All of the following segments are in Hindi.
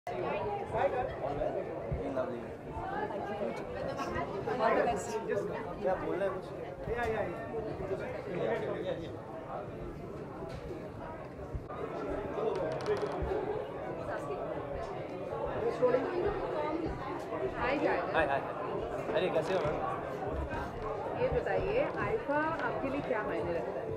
Lovely. All the best. क्या बोल रहे हैं कुछ? हाय जाएगा। हाय हाय। अरे कैसे हो मैम? ये बताइए आईफा आपके लिए क्या मायने रखता है?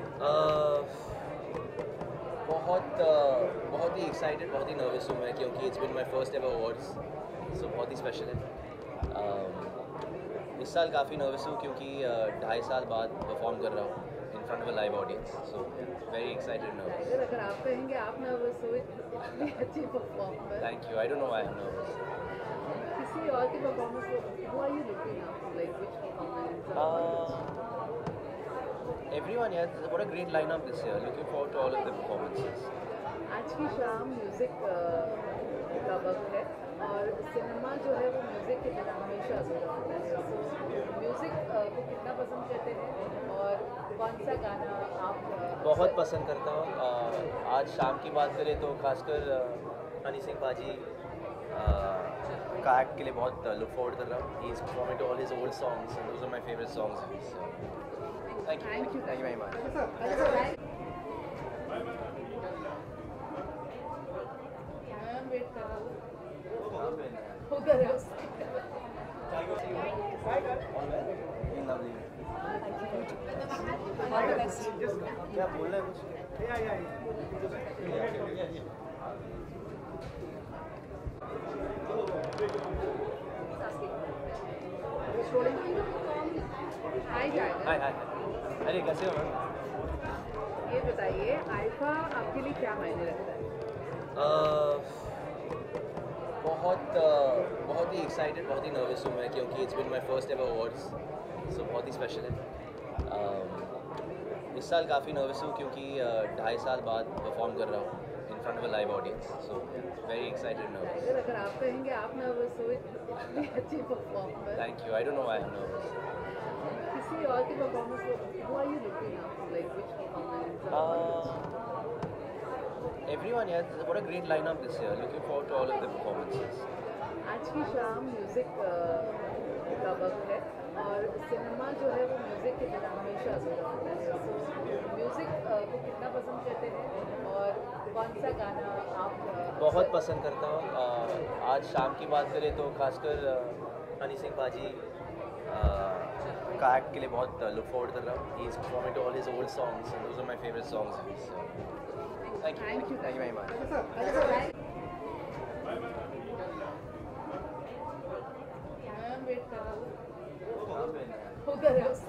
बहुत ही एक्साइटेड, बहुत ही नर्वस हूँ मैं क्योंकि it's been my first ever awards, so बहुत ही स्पेशल है। इस साल काफ़ी नर्वस हूँ क्योंकि 2.5 साल बाद परफॉर्म कर रहा हूँ in front of a live audience, so very excited nervous. अगर आप कहेंगे आप नर्वस हो इतनी अच्छी performance, thank you. I don't know why I am nervous. किसी और की performance who are you looking up to, like which performance? Everyone, yeah, what a great lineup this year. Looking forward to all of the performances. आज की शाम म्यूजिक का वक्त है और सिनेमा जो है वो म्यूजिक के बिना हमेशा अधूरा होता है। म्यूजिक को कितना पसंद करते हैं और कौन सा गाना आप बहुत पसंद करता हूँ। आज शाम की बात करें तो खासकर हनी सिंह पाजी का एक्ट के लिए बहुत लुक फॉरवर्ड कर रहा हूँ। He is performing to all his old songs and those are my favourite songs. Thank you. Thank you. Thank you very much. Ma'am wait कर रहा हूँ, उधर है उसके। Lovely. All the best. क्या बोल रहे हैं कुछ? हाय जाएगा। हाय हाय। अरे कैसे हो मैम? ये बताइए आईफा आपके लिए क्या मायने रखता है? बहुत ही एक्साइटेड, बहुत ही नर्वस हूँ मैं क्योंकि it's been my first ever awards, so बहुत ही स्पेशल है। इस साल काफ़ी नर्वस हूँ क्योंकि 2.5 साल बाद परफॉर्म कर रहा हूँ in front of a live audience, so very excited nervous. अगर आप कहेंगे आप नर्वस हो इतनी अच्छी performance, thank you. I don't know why I am nervous. किसी और की performance who are you looking up to, like which performance? Everyone, yeah, what a great lineup this year. Looking forward to all of the performances. आज की शाम म्यूजिक का वक्त है और सिनेमा जो है वो म्यूजिक के बिना हमेशा अधूरा होता है। म्यूजिक को कितना पसंद करते हैं और कौन सा गाना आप बहुत पसंद करता हूँ। आज शाम की बात करें तो खासकर हनी सिंह पाजी का एक्ट के लिए बहुत लुक फॉरवर्ड कर रहा हूँ। He is performing to all his old songs and those are my favourite songs. Thank you. Thank you. Thank you very much. Ma'am wait कर रहा हूँ, Lovely. उधर है उसके।